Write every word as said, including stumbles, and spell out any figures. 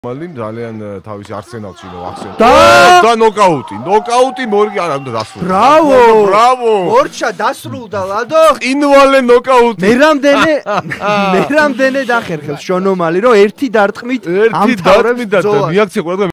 მალინ ძალიან თავის არსენალში ნო ახსენე. და და ნოკაუტი, ნოკაუტი მორგი არ უნდა დასრულდეს. ბრავო! ბრავო! ორჩა დასრულდა ლადო. ყინვალე ნოკაუტი. მე რამდენი მე რამდენი დახერხებს შონომალი რომ ერთი დარტყმით ერთი დარტყმით და მიაქცია ყველა